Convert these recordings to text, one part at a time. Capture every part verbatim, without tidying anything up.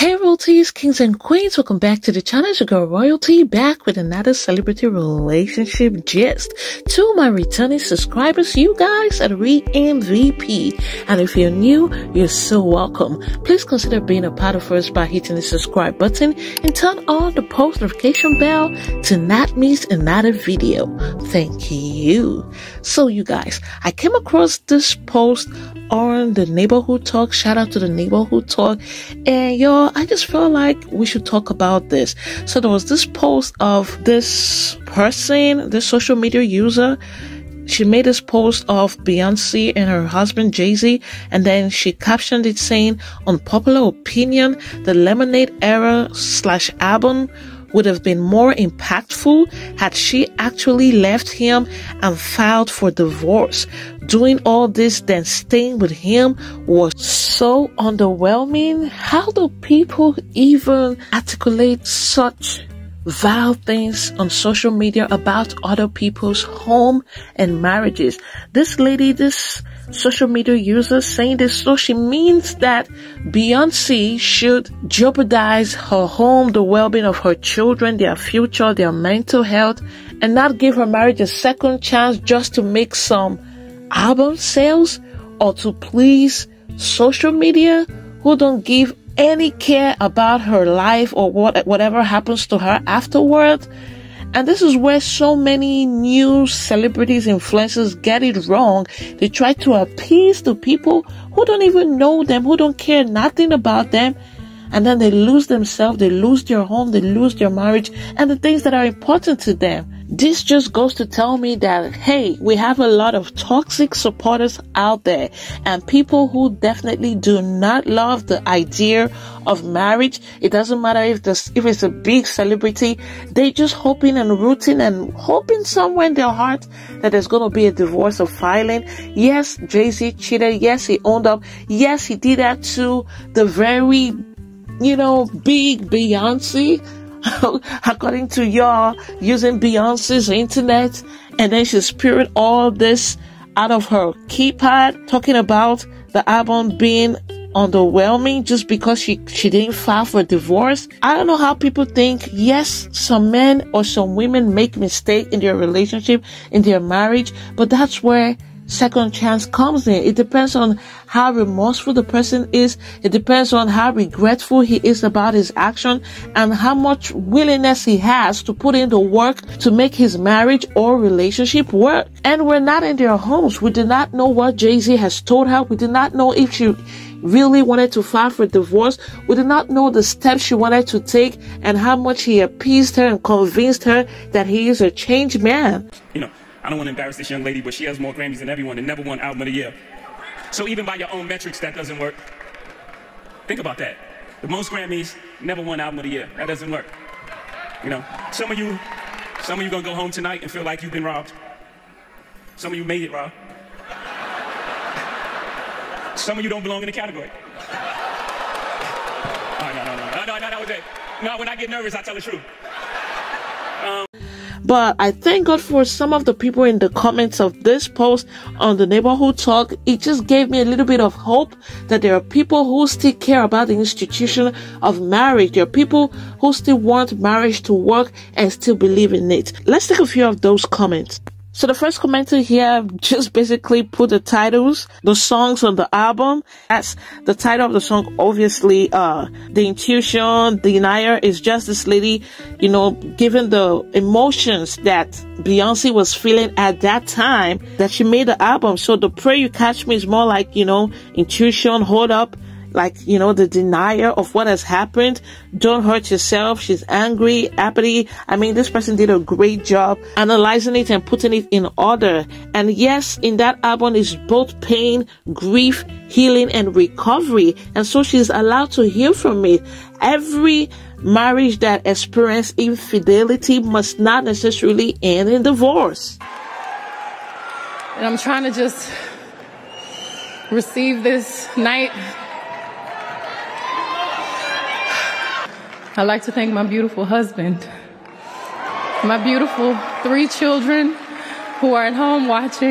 Hey royalties, kings and queens, welcome back to the channel. It's your girl Royalty, back with another celebrity relationship gist. To my returning subscribers, you guys are the real M V P, and if you're new, you're so welcome. Please consider being a part of us by hitting the subscribe button and turn on the post notification bell to not miss another video. Thank you. So you guys, I came across this post on the Neighborhood Talk. Shout out to the Neighborhood Talk, and yo, I just felt like we should talk about this. So there was this post of this person, this social media user. She made this post of Beyonce and her husband Jayz, and then she captioned it saying, "Unpopular opinion, the Lemonade era slash album would have been more impactful had she actually left him and filed for divorce. Doing all this, then staying with him was so underwhelming." How do people even articulate such vile things on social media about other people's home and marriages? This lady, this social media user saying this, so she means that Beyonce should jeopardize her home, the well-being of her children, their future, their mental health, and not give her marriage a second chance just to make some album sales or to please social media who don't give any care about her life or what whatever happens to her afterward. And this is where so many new celebrities, influencers get it wrong. They try to appease the people who don't even know them, who don't care nothing about them. And then they lose themselves, they lose their home, they lose their marriage, and the things that are important to them. This just goes to tell me that, hey, we have a lot of toxic supporters out there, and people who definitely do not love the idea of marriage. It doesn't matter if this, if it's a big celebrity, they just hoping and rooting and hoping somewhere in their heart that there's going to be a divorce or filing. Yes, Jayz cheated. Yes, he owned up. Yes, he did that to the very, you know, big Beyonce. According to y'all, using Beyonce's internet, and then she spewed all this out of her keypad, talking about the album being underwhelming just because she she didn't file for divorce. I don't know how people think. Yes, some men or some women make mistakes in their relationship, in their marriage, but that's where second chance comes in. It depends on how remorseful the person is. It depends on how regretful he is about his action and how much willingness he has to put in the work to make his marriage or relationship work. And we're not in their homes. We did not know what Jayz has told her. We did not know if she really wanted to file for divorce. We did not know the steps she wanted to take and how much he appeased her and convinced her that he is a changed man. You know, I don't want to embarrass this young lady, but she has more Grammys than everyone and never won Album of the Year. So even by your own metrics, that doesn't work. Think about that. The most Grammys, never won Album of the Year. That doesn't work. You know, some of you, some of you gonna go home tonight and feel like you've been robbed. Some of you made it robbed. Some of you don't belong in the category. Oh, no, no, no, no, no, no, that was it. No, when I get nervous, I tell the truth. Um, But I thank God for some of the people in the comments of this post on the Neighborhood Talk. It just gave me a little bit of hope that there are people who still care about the institution of marriage. There are people who still want marriage to work and still believe in it. Let's take a few of those comments. So the first commenter here just basically put the titles, the songs on the album. That's the title of the song. Obviously, uh, the intuition, the denier is just this lady, you know, given the emotions that Beyonce was feeling at that time that she made the album. So the Pray You Catch Me is more like, you know, intuition, hold up. Like, you know, the denier of what has happened. Don't hurt yourself. She's angry, apathy. I mean, this person did a great job analyzing it and putting it in order. And yes, in that album is both pain, grief, healing, and recovery. And so she's allowed to heal from it. Every marriage that experiences infidelity must not necessarily end in divorce. And I'm trying to just receive this night. I'd like to thank my beautiful husband, my beautiful three children who are at home watching,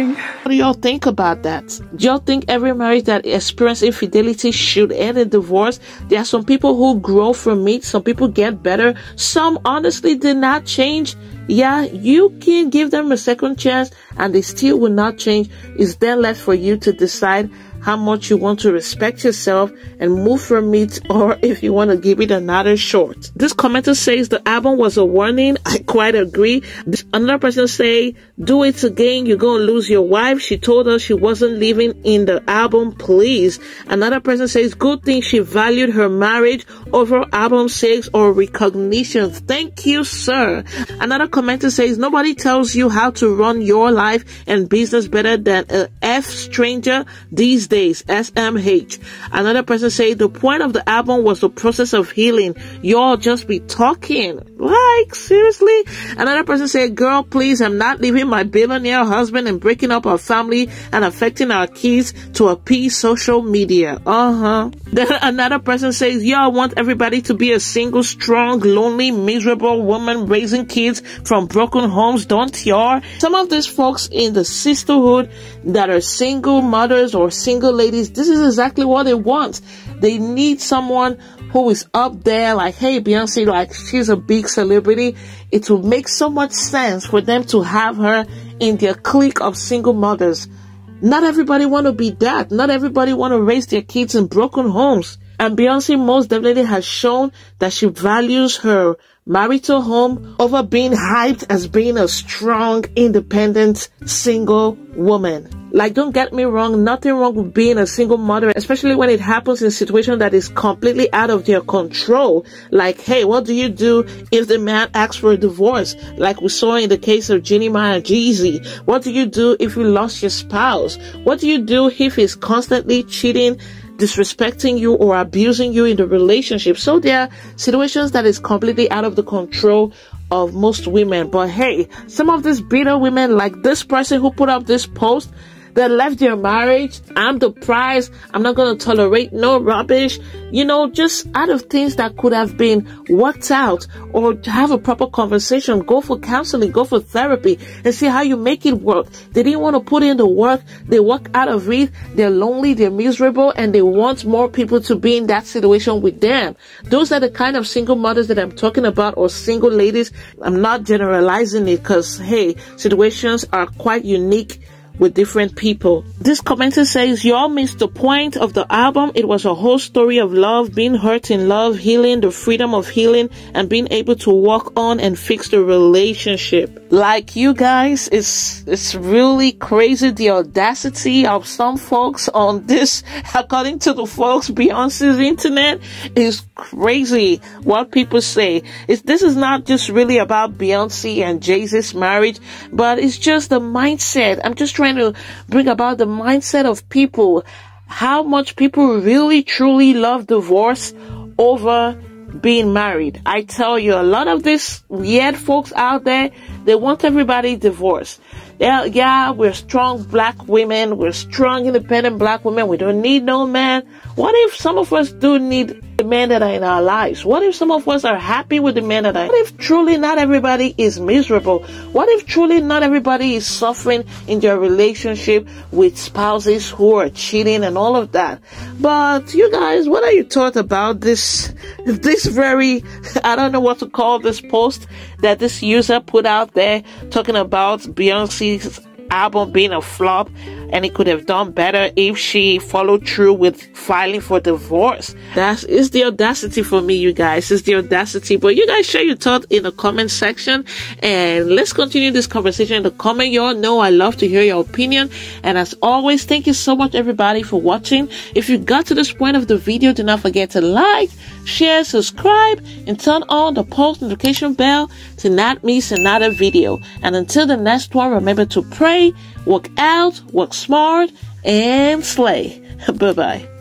What do y'all think about that? Do y'all think every marriage that experiences infidelity should end in divorce? There are some people who grow from it. Some people get better. Some honestly did not change. Yeah, you can give them a second chance and they still will not change. It's then left for you to decide how much you want to respect yourself and move from it, or if you want to give it another shot. This commenter says the album was a warning. I quite agree. This, another person say, do it again, you're going to lose your wife. She told us she wasn't living in the album, please. Another person says, good thing she valued her marriage over album sales or recognition. Thank you, sir. Another commenter says, nobody tells you how to run your life and business better than a F stranger these days. Days, S M H. Another person say the point of the album was the process of healing. Y'all just be talking. Like, seriously? Another person say, girl, please, I'm not leaving my billionaire husband and breaking up our family and affecting our kids to appease social media. Uh-huh. Then another person says, y'all want everybody to be a single, strong, lonely, miserable woman raising kids from broken homes, don't y'all? Some of these folks in the sisterhood that are single mothers or single ladies, this is exactly what they want. They need someone who is up there, like, hey, Beyonce, like, she's a big celebrity. It will make so much sense for them to have her in their clique of single mothers. Not everybody want to be that. Not everybody want to raise their kids in broken homes. And Beyonce most definitely has shown that she values her marital home over being hyped as being a strong, independent, single woman. Like, don't get me wrong, nothing wrong with being a single mother, especially when it happens in a situation that is completely out of their control. Like, hey, what do you do if the man asks for a divorce? Like we saw in the case of 𝕷𝕦𝕓𝕗𝕗𝕗. What do you do if you lost your spouse? What do you do if he's constantly cheating, disrespecting you, or abusing you in the relationship? So there are situations that is completely out of the control of most women. But hey, some of these bitter women, like this person who put up this post, that left their marriage, I'm the prize, I'm not going to tolerate no rubbish, you know, just out of things that could have been worked out, or have a proper conversation, go for counseling, go for therapy, and see how you make it work. They didn't want to put in the work, they work out of it, they're lonely, they're miserable, and they want more people to be in that situation with them. Those are the kind of single mothers that I'm talking about, or single ladies. I'm not generalizing it, because, hey, situations are quite unique with different people. This commenter says, y'all missed the point of the album. It was a whole story of love, being hurt in love, healing, the freedom of healing, and being able to walk on and fix the relationship. Like, you guys, it's it's really crazy, the audacity of some folks on this. According to the folks, Beyonce's internet is crazy. What people say is, this is not just really about Beyonce and Jayz's marriage, but it's just the mindset. I'm just trying to bring about the mindset of people, how much people really truly love divorce over being married. I tell you, a lot of these weird folks out there, they want everybody divorced. Yeah, yeah, we're strong black women, we're strong independent black women, we don't need no man. What if some of us do need the men that are in our lives? What if some of us are happy with the men that are? What if truly not everybody is miserable? What if truly not everybody is suffering in their relationship with spouses who are cheating and all of that? But you guys, what are your thoughts about this, this very, I don't know what to call this post that this user put out there, talking about Beyonce's album being a flop, and it could have done better if she followed through with filing for divorce. That is the audacity for me, you guys. It's the audacity. But you guys share your thoughts in the comment section, and let's continue this conversation in the comment. Y'all know I love to hear your opinion. And as always, thank you so much, everybody, for watching. If you got to this point of the video, do not forget to like, share, subscribe, and turn on the post notification bell to not miss another video. And until the next one, remember to pray, work out, work smart, and slay. Bye-bye.